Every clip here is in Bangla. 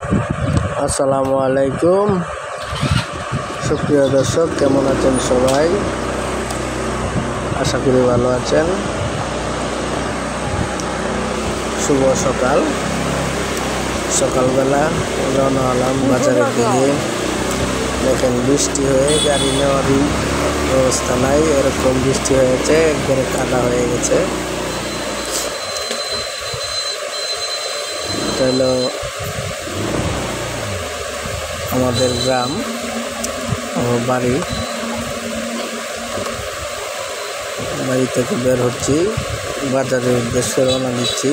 আসসালামু আলাইকুম সুপ্রিয় দর্শক, কেমন আছেন সবাই? আশা করি ভালো আছেন। শুভ সকালবেলা রওনা হলাম বাজারের দিকে। দেখেন বৃষ্টি হয়ে গাড়ি নেওয়ারই ব্যবস্থা নাই, এরকম বৃষ্টি হয়েছে, একবারে কাদা হয়ে গেছে। এটা হলো আমাদের গ্রাম, আমার বাড়ি থেকে বের হচ্ছি, বাজারের উদ্দেশ্যে রওনা দিচ্ছি।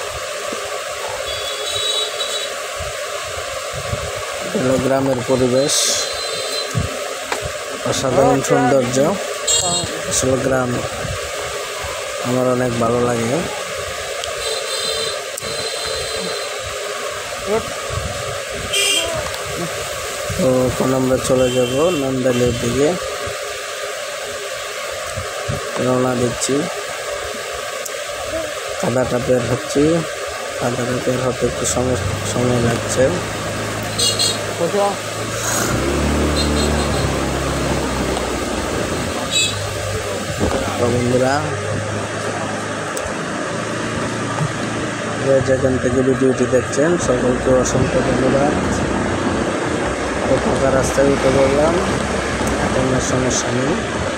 হলো গ্রামের পরিবেশ, অসাধারণ সৌন্দর্য। আসলে গ্রাম আমার অনেক ভালো লাগে। তো এখন আমরা চলে যাব নান্দাইলের দিকে, রওনা দিচ্ছি। কাদাটা বের হচ্ছি, কাদাটা বের হতে একটু সময় লাগছে। বন্ধুরা, যেখান থেকে ভিডিওটি দেখছেন সকলকে অসংখ্য ধন্যবাদ। ফাঁকা রাস্তায় উঠে পড়লাম, কোনো সমস্যা নেই।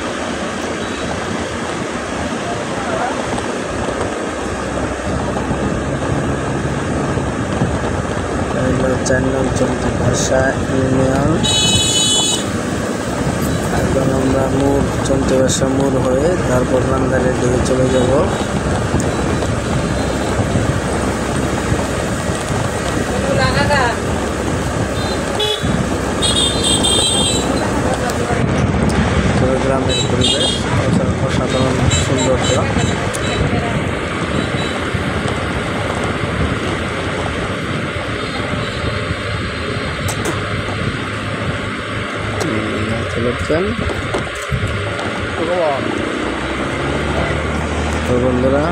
চান্নাই চন্দ্রিভাষা ইউনিয়ন। এখন আমরা চন্দ্রিভাষা মোড় হয়ে তারপর নান্দাইলের দিকে চলে যাব। গ্রামের পরিবেশ অসাধারণ সৌন্দর্য। তো বন্ধুরা,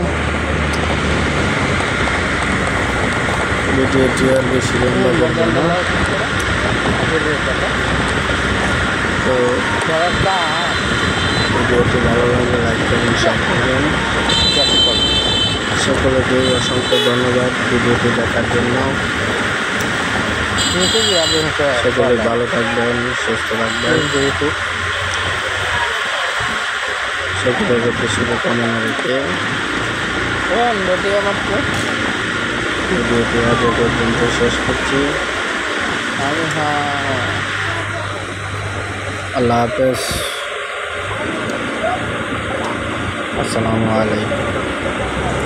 ভিডিওটি আর বেশি লম্বা করব না। তো ভিডিওটি ভালো লাগলে লাইক করুন, শেয়ার করবেন। সকলকে অসংখ্য ধন্যবাদ ভিডিওটি দেখার জন্য। সকলে ভালো থাকবেন, সুস্থ থাকবেন। সকলের প্রতি শুভকামনা রেখে ভিডিওটি আজ পর্যন্ত শেষ করছি। আল্লাহ হাফেজ, আসসালামু আলাইকুম।